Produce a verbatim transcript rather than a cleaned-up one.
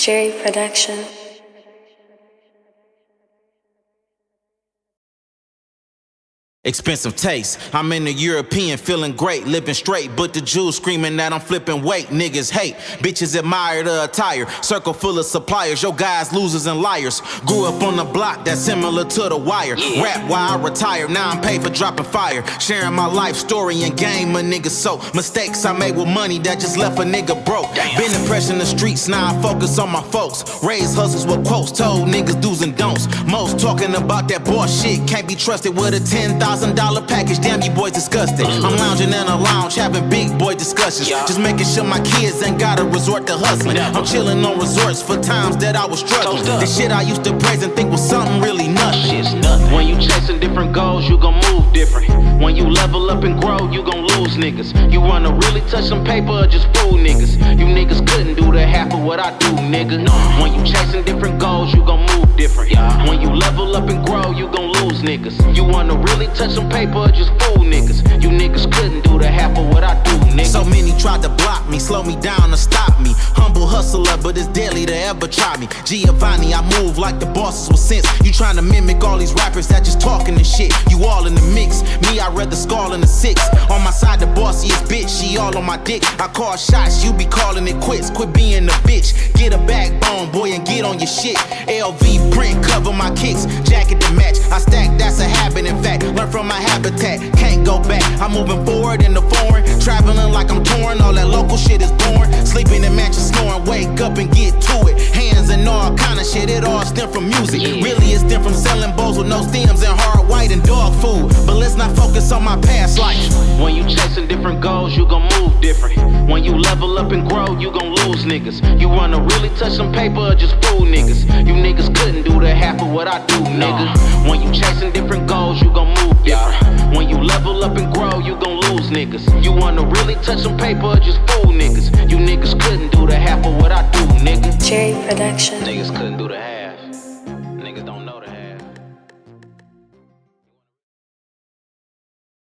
Jerry Production. Expensive taste. I'm in the European, feeling great, living straight, but the Jews screaming that I'm flipping weight. Niggas hate, bitches admire the attire. Circle full of suppliers, your guys losers and liars. Grew up on the block that's similar to The Wire. Rap while I retired, now I'm paid for dropping fire. Sharing my life story and game a nigga so. Mistakes I made with money that just left a nigga broke. Been impressed in the streets, now I focus on my folks. Raised hustles with quotes, told niggas do's and don'ts. Most talking about that bullshit, can't be trusted with a ten thousand dollar package, damn you boys disgusting. I'm lounging in a lounge having big boy discussions, just making sure my kids ain't gotta resort to hustling. I'm chilling on resorts for times that I was struggling. The shit I used to praise and think was something really nothing. When you chasing different goals, you gon' move different. When you level up and grow, you gon' lose niggas. You wanna really touch some paper or just fool niggas? You niggas couldn't do the half of what I do, nigga. When you chasing different goals, you gon' move different. When you level up and grow, you gon' lose niggas. You wanna really touch some paper or just fool niggas? You niggas couldn't do the half of what I do, nigga. So many tried to block me, slow me down or stop me. Humble hustler, but it's deadly to ever try me. Giovanni, I move like the bosses with sense. You trying to mimic all these rappers that just talking and shit. You all in the mix, me I read the skull in the six. On my side the bossiest bitch, she all on my dick. I call shots, you be calling it quits. Quit being a bitch, get a backbone, boy, and get on your shit. L V print, cover my kicks, jacket to match. I stack, that's a habit in fact. Learn from my habitat, can't go back. I'm moving forward in the foreign, traveling like I'm touring. All that local shit is boring. Sleeping in mansions, snoring, wake up and get to it. Hands and all kind of shit, it all stem from music. Really it stem from selling bowls with no stems and hard white and dog food. But let's not focus on my past life. When you chasing different goals, you gon' move different. When you level up and grow, you gon' lose niggas. You wanna really touch some paper or just fool niggas? You niggas couldn't do the half of what I do, nigga. When you chasing different goals, you gon' move different. When you level up and grow, you gon' lose niggas. You wanna really touch some paper or just fool niggas? You niggas couldn't do the half of what I do, nigga. Jerry Production. Niggas couldn't do the half.